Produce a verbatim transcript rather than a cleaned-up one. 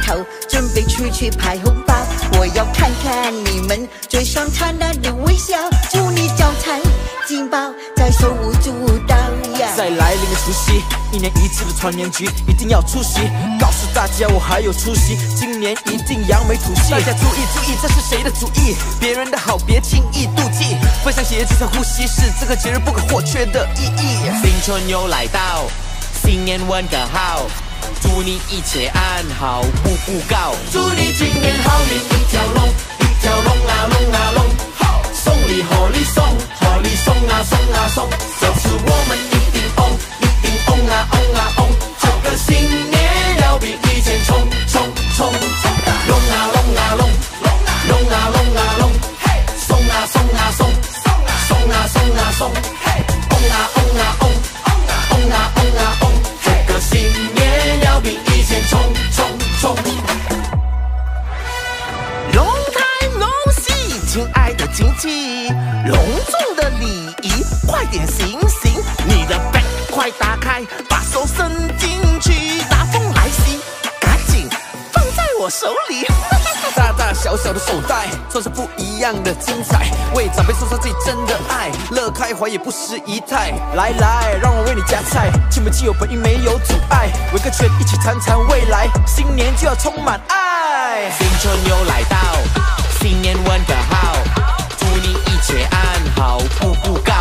头，准备出去拍红包。我要看看你们嘴上灿烂的微笑，祝你招财进宝，在手舞足蹈呀！ 在来临的除夕，一年一次的团圆局，一定要出席，告诉大家我还有出息，今年一定扬眉吐气。大家注意注意，这是谁的主意？别人的好别轻易妒忌，分享喜悦就像呼吸，是这个节日不可或缺的意义。 新春又来到，新年问个好，祝你一切安好，步步高。祝你今年好运一条龙，一条龙啊龙啊龙，送礼贺礼送，贺礼送啊送啊送，这次我们一定翁，一定翁啊翁啊翁，这个新年要比以前冲冲冲，龙啊龙啊龙，龙啊龙啊龙，送啊送啊送，送啊送啊送，翁啊翁啊翁，翁啊翁啊翁，这个新年要比以前冲冲冲。 龙胎龙喜，亲爱的亲戚，隆重的礼仪，快点行行，你的杯快打开，把手伸进去，大风来袭，赶紧放在我手里。 大大小小的手袋，装上不一样的精彩，为长辈送上最真的爱，乐开怀也不失仪态。来来，让我为你夹菜，亲朋戚友本应没有阻碍，围个圈一起谈谈未来，新年就要充满爱。 新春又来到，新年问个好，祝你一切安好，步步高。